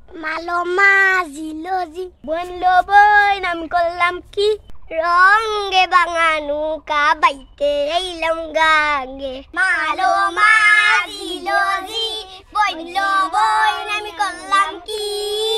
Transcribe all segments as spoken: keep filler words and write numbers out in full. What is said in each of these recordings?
মালো মাঝিলোজি বনলো বই নাম করলাম কি রঙে বাঙানু কা বাইতে এইলাম গাঙ্গে মালো মাঝিলোজি বনলো বই নাম করলাম কি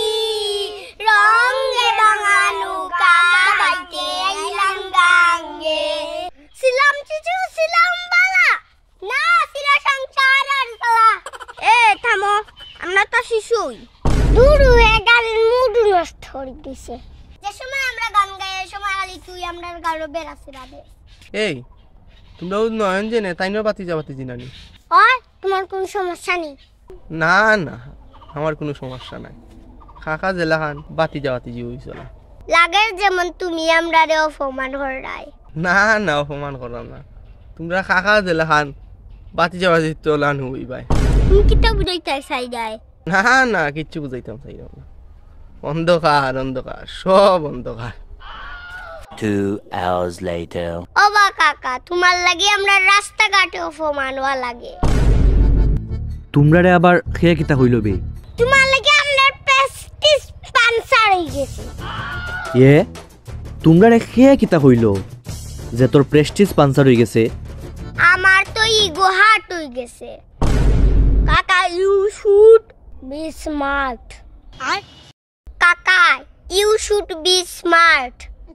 রঙে বাঙানু কা বাইতে এইলাম গাঙ্গে সিলাম চিচু সিলাম বালা না সিলা সংসারের সালা এ থামো আমরা তো শিশুই দূর হয়ে গানের মুড নষ্ট করে দিছে যে সময় আমরা গান গাই এই সময় আলি তুই আমরা গালো বেরাসি রাবে এই তোমরা নয়ন জেনে তাইনো বাতি যাবাতি জিনানি ওই তোমার কোনো সমস্যা নেই না না আমার কোনো সমস্যা নাই কাকা জেলাহান বাতি যাবাতি জি হইছলা লাগে যেমন তুমি আমরারে অপমান করাই না না অপমান করলাম না তোমরা কাকা জেলাহান বাতি যাবাতি তোলান হই ভাই তুমি কিটা বুঝাইতে চাই গায় না না কিচ্ছু বুঝাইতাম চাইলাম না অন্ধকার অন্ধকার সব অন্ধকার Two hours later. ও বা কাকা তোমার লাগি আমরা রাস্তাঘাটে অপমান হওয়া লাগে তোমরারে আবার খেয়ে কিতা হইল বে তোমার লাগি আমরা পেস্টিস পানসার হই গেছে এ তোমরারে খেয়ে কিতা হইল যে তোর প্রেস্টিজ পাঞ্চার হই গেছে আমার তো ইগো হার্ট হই গেছে কাকা ইউ শুড বি স্মার্ট আর কাকা you should be smart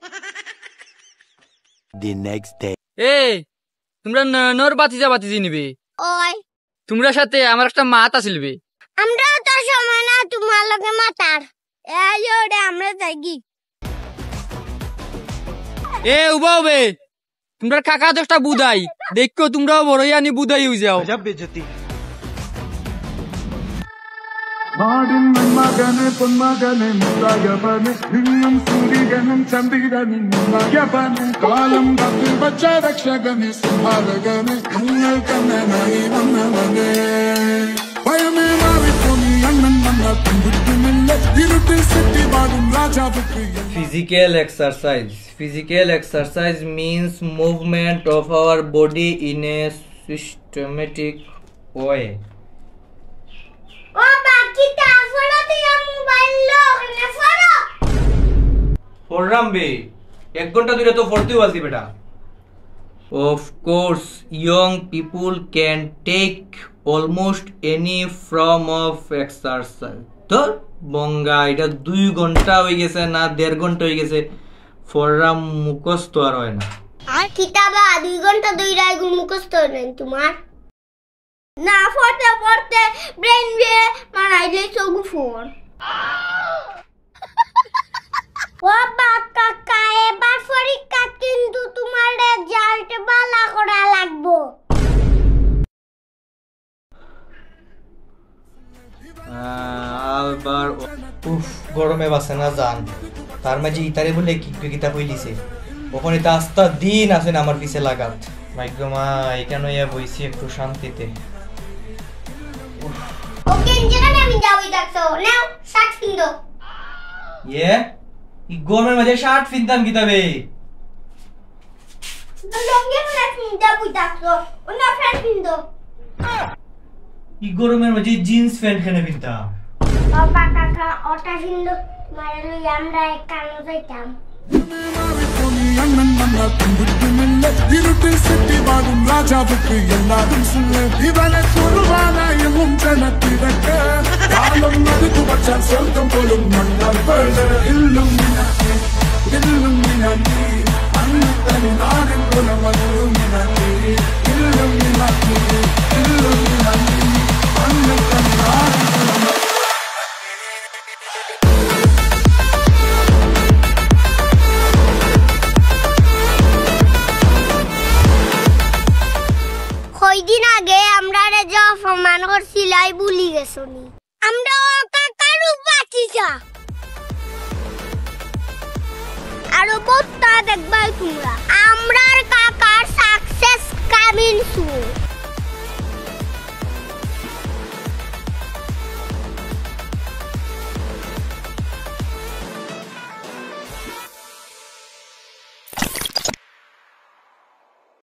The next day. এই তোমরা নয়নর বাতি যাবাতি জিনিবে ওই তোমরা সাথে আমার একটা মাত আসিলবে আমরাও তো সময় না তোমার লগে মাতার এই ওরে আমরা যাইগি এ উবাও বে তোমরা কাকা দশটা বুদাই দেখো তোমরাও বড়ই আনি বুদাই হই যাও Martin Magane Pumagane Mutayabane Ninam Suriganam Chandirani Mulayabane Kalam Bhakti Bacha Rakshagane Simhalagane Mungal Kananai Manavane Vayame Mavituni Annan Manna Tumbutumilla Viruti Siddhi Badum Raja Vikri Physical exercise. Physical exercise means movement of our body in a systematic way. ও বাকি তা follow দিয়া mobile লোনে follow পড়রাম বে এক ঘন্টা ধরে তো পড়তেও আলতি বেটা Of course, young people can take almost any form of exercise. তো বঙ্গা এটা দুই ঘন্টা হয়ে গেছে না দেড় ঘন্টা হয়ে গেছে পড়রাম মুখস্থ আর হয় না আর কিতাবা দুই ঘন্টা দুই রায় মুখস্থ নেন তোমার না পড়তে পড়তে ব্রেন রে মারাইলে চোখ ফোর ও বাক্কা কায়ে বার পরীক্ষা কিন্তু তোমার রেজাল্ট ভালো করা লাগবো আবার উফ গরমে বাসে না জান তার মাঝে ইতারে বলে কি কিতা হইলিছে ওখানে তো আস্তা দিন আছেন আমার পিছে লাগাত ভাগ্য মা এখানে ইয়া বইছি একটু শান্তিতে ওকে যেখানে আমি যাবই দেখছো নাও শার্ট কিনো ইয়ে ই গরমের মাঝে শার্ট কিনতাম কিতাবে লঙ্গি ফ্রেন্ড কিনতে যাবই দেখছো ওনা ফ্রেন্ড কিনো ই গরমের মাঝে জিন্স প্যান্ট কেন কিনতাম বাবা কাকা ওটা কিনো মারে লই আমরা এক কানো যাইতাম Mavituni Annan Manna Tumbutumilla Viruti Siddhi Badum Raja Vikri Elladum Sulle Ivane Kurvana Yamum Janatirakke Kalam Nadiku Bachan Solkam Polum Mandal Perde Illum Minati Illum Minati Annatani Nadin Kulam Illum Minati Illum Minati Illum Minati Annatani Nadin Kulam কয়দিন আগে আমরা রে যে অপমান করছিলাই ভুলি গেছনি আমরা কাকার বাতিজা আরো বহুত দেখবাই তোমরা আমরার কাকার সাকসেস কামিং সুন